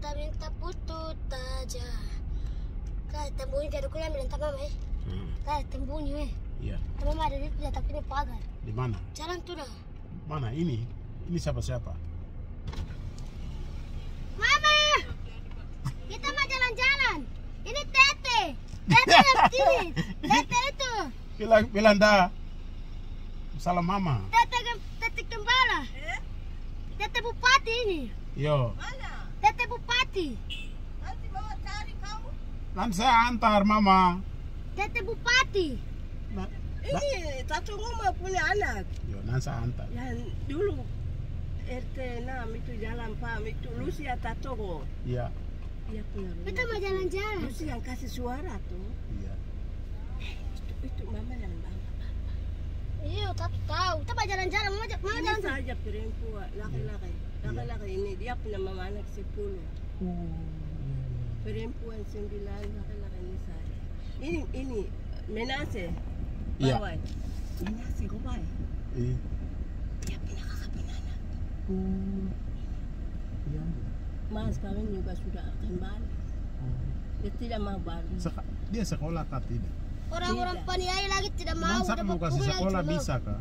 tak minta putus aja. Kah tembunyi dari kuliah bilang tak mama Kah tembunyi Iya. Mama ada di tapi ini pagar. Di mana? Jalan tuh dah. Mana ini? Ini siapa-siapa? Mama, kita mau jalan-jalan. Ini Tete. Tete yang sini. Tete itu. Bilang dah. Salam mama. Tete Gembala. Tete Bupati ini. Yo. Mana? Tete Bupati. Nanti mama cari kamu. Nanti saya antar mama. Tete Bupati. Ini Tato Ngoma punya anak. Yo, nanti saya antar. Yang dulu RT 6 itu jalan paham itu Lucia Tatogo. Iya. Dia punya rumah. Kita mau jalan-jalan. Lucia yang kasih suara tuh. Iya. Itu mama yang bangga. Iya, tapi tahu. Kita mau jalan-jalan. Mau Ini jalan-jalan. saja perempuan, laki-laki. Laki-laki ini dia punya mama anak 10. Perempuan 9, laki-laki ini saya. Ini Menase. Iya. Bawai. Menase Gobai. Iya. Dia punya kakak punya anak. Iya. Mas kawin juga sudah akan balik. Dia tidak mau balik. Dia sekolah kah tidak? Orang-orang Tidak. paniai lagi tidak mau. Masa dapat mau kasih pulang, sekolah cuma- bisa kah?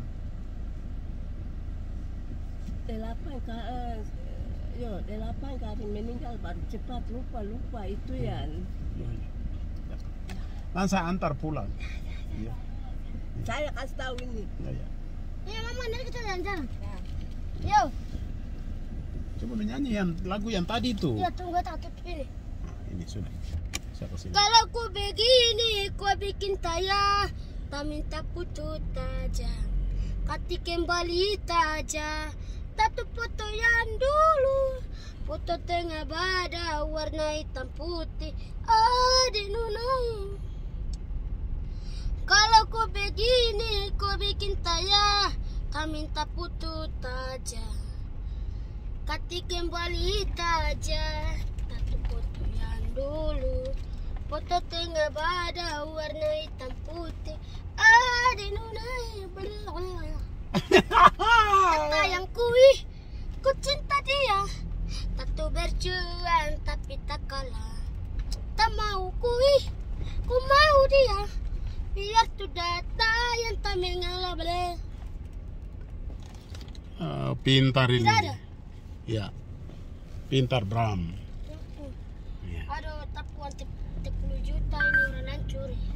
8 kali meninggal baru cepat lupa itu ya. Nanti saya antar pulang. Iya. Saya kasih tahu ini. Iya. Iya, mama, nanti kita jalan-jalan. Yo. Coba menyanyi lagu yang tadi itu. Iya, tunggu tak tutup ini. Nah, ini sudah. Saya kasih. Kalau ku begini, ku bikin tayang, tak minta putus aja. Kati kembali taja, tatu foto yang dulu, foto tengah badan warna hitam putih, adik nunung. Kalau ku begini, ku bikin tayang, tak minta putus aja. Kati kembali taja, tatu foto yang dulu, foto tengah badan warna hitam putih, adik nunung. Kata yang kui, ku cinta dia, tak tuh berjuang tapi tak kalah. Tak mau kui, ku mau dia, biar tuh data yang tak mengalah boleh. Pintar ini. Tidak ada. Ya. Pintar Bram. Ya. Aduh, tapi uang 10 juta ini orang hancur.